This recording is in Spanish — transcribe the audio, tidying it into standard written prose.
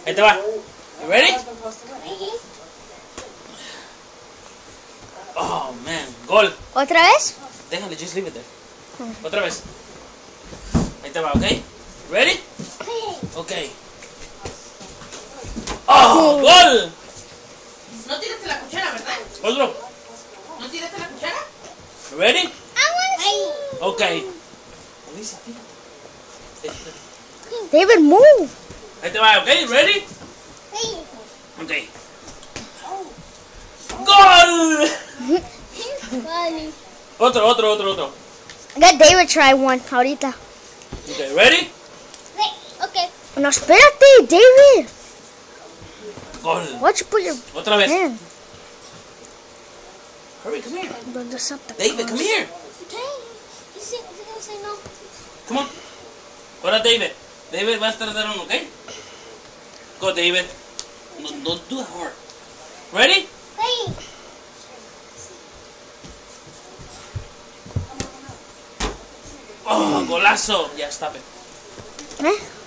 Ahí te va. You ready? Oh, man. Gol. ¿Otra vez? Déjale, just leave it there. Otra vez. Ahí te va, ¿ok? Ready? Ok. ¡Oh! ¡Gol! No tiraste la cuchara, ¿verdad? Otro. ¿No tiraste la cuchara? Ready? I Ok. David, move. Ahí te va, ¿ok? Ready? Ok. ¡Gol! Otro. I got David try one ahorita. Ok, ready? Okay. No, espérate, David. Gol. Why don't you put your Otra vez. hand? Hurry, come here. Build this up the David, come here. Come on. Ahora David. David va a estar dando uno, ¿ok? Go, David. No, don't do it hard. Ready? Oh, golazo. Yeah, stop it. Eh?